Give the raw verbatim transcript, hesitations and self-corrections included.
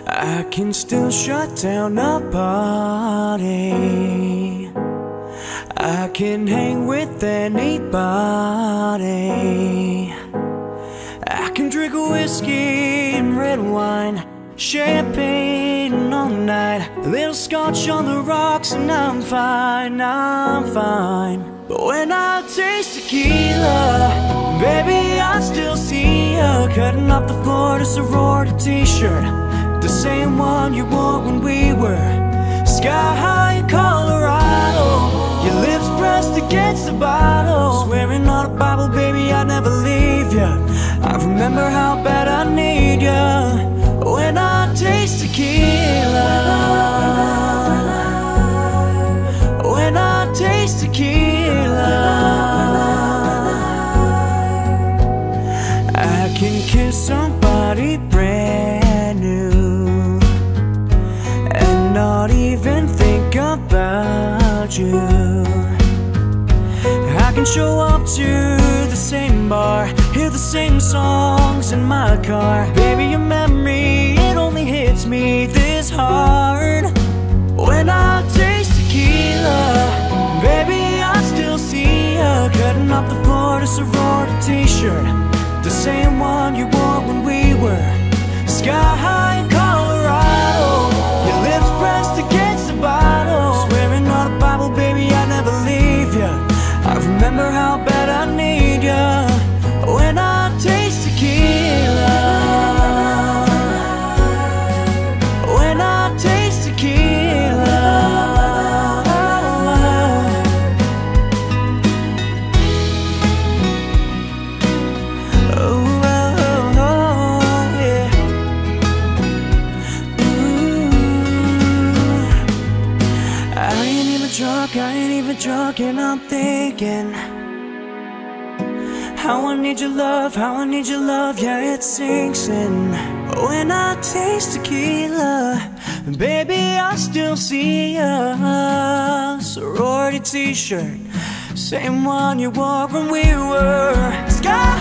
I can still shut down a party. I can hang with anybody. I can drink whiskey and red wine, champagne all night, a little scotch on the rocks, and I'm fine, I'm fine. But when I taste tequila, baby, I still see you cutting up the Florida sorority t-shirt, the same one you wore when we were sky high in Colorado. Your lips pressed against the bottle, swearing on a Bible, baby, I'd never leave you. I remember how bad I need you when I taste tequila. When I taste tequila, I can kiss somebody brand new and not even think about you. I can show up to the same bar, hear the same songs in my car. Baby, your memory, it only hits me this hard when I taste tequila. Baby, I still see you cutting up the Florida sorority t-shirt, the same one you wore when we were sky high in Colorado. Your lips pressed against the bottle, swearing on a Bible, baby, I'd never leave you. I remember how bad I need you when I taste tequila. When I taste tequila. Oh, oh, oh, oh, yeah. Ooh. I ain't even drunk, I ain't even drunk, and I'm thinking how I need your love, how I need your love, yeah, it sinks in when I taste tequila. Baby, I still see ya, sorority t-shirt, same one you wore when we were sky